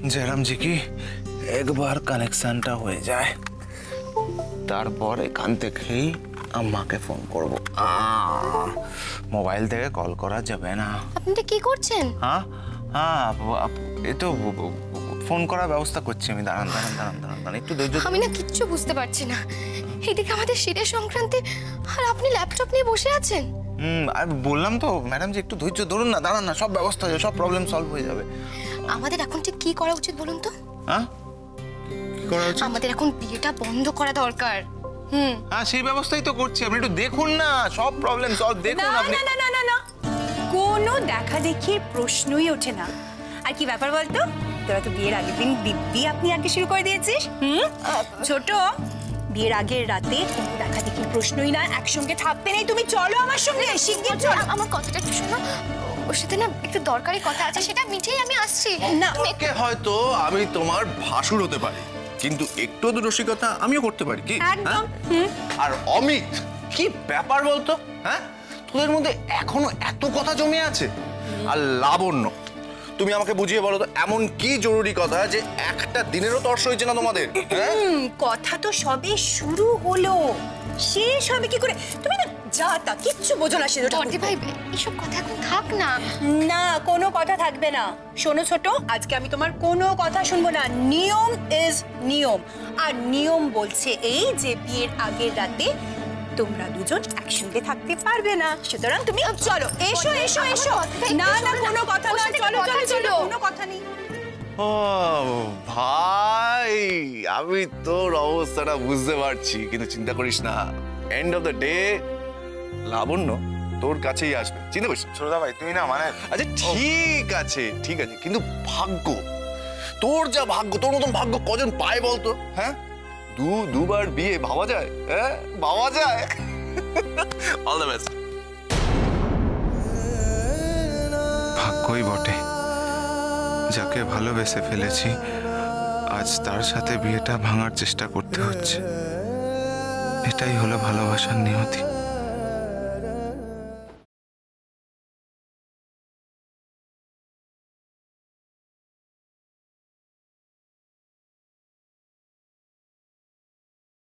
जयराम जी की एक बार कनेक्शनটা হয়ে যায় তারপর এখান থেকেই আম্মাকে ফোন করব। মোবাইল থেকে কল করা যাবে না। আপনি কি করছেন? হ্যাঁ হ্যাঁ এই তো ফোন করার ব্যবস্থা করছি আমি। দাঁড়ান দাঁড়ান দাঁড়ান দাঁড়ান দাঁড়ান একটু ধৈর্য। আমি না কিচ্ছু বুঝতে পারছি না। এদিকে আমাদের শীতের সংক্রান্তি আর আপনি ল্যাপটপ নিয়ে বসে আছেন। আর বললাম তো ম্যাডাম যে একটু ধৈর্য ধরুন না, দাঁড়ান না, সব ব্যবস্থা হয়ে যাবে, সব প্রবলেম সলভ হয়ে যাবে। আমাদের এখন ঠিক কি করা উচিত বলুন তো? হ্যাঁ কি করা উচিত? আমাদের এখন বিয়েটা বন্ধ করা দরকার। হ্যাঁ সেই ব্যবস্থাই তো করছি, আপনি একটু দেখুন না, সব প্রবলেম সলভ দেখুন আপনি। না না না না না কোনো দেখা দেখির প্রশ্নই ওঠে না। আর কি ব্যাপার বলতো, তোরা তো বিয়ের আগের দিন দিব্যি আপনি আগে শুরু করে দিয়েছিস। ছোট, বিয়ের আগের রাতে কোনো দেখা দেখির প্রশ্নই না, একসঙ্গে থাকতে নেই। তুমি চলো আমার সঙ্গে, শিগগির চলো। আমার কথাটা একটু শোনো, ওর সাথে না একটু দরকারি কথা আছে, সেটা মিটেই আমি আসছি। না ওকে হয়তো আমি তোমার ভাসুর হতে পারি, কিন্তু একটু তো রসিকতা আমিও করতে পারি কি? একদম। আর অমিত, কি ব্যাপার বলতো? হ্যাঁ, তোদের মধ্যে এখনো এত কথা জমে আছে। আর লাবণ্য, তুমি আমাকে বুঝিয়ে বলো তো, এমন কি জরুরি কথা যে একটা দিনেরও তর্স হয়েছে না তোমাদের? কথা তো সবে শুরু হলো, শেষ হবে কি করে? তুমি না যা তা কিচ্ছু বোঝো না। সে বর্দি ভাই এইসব কথা এখন থাক না। না কোনো কথা থাকবে না। শোনো ছোট, আজকে আমি তোমার কোনো কথা শুনবো না। নিয়ম ইজ নিয়ম, আর নিয়ম বলছে এই যে বিয়ের আগের রাতে তোমরা দুজন একসঙ্গে থাকতে পারবে না। সুতরাং তুমি চলো, এসো এসো এসো। না না কোনো কথা না, চলো চলো চলো, কোনো কথা নেই। ও ভাই, আমি তোর অবস্থাটা বুঝতে পারছি, কিন্তু চিন্তা করিস না, end of the day Labanya তোর কাছেই আসবে, চিন্তা করিস। ছোটদা ভাই তুই না মানে আচ্ছা ঠিক আছে ঠিক আছে, কিন্তু ভাগ্য, তোর যা ভাগ্য, তোর মতন ভাগ্য কজন পায় বলতো? হ্যাঁ, দুবার বিয়ে ভাবা যায়? হ্যাঁ ভাবা যায়। All the best. ভাগ্যই বটে, যাকে ভালোবেসে ফেলেছি আজ তার সাথে বিয়েটা ভাঙার চেষ্টা করতে হচ্ছে। এটাই হলো ভালোবাসার নিয়তি।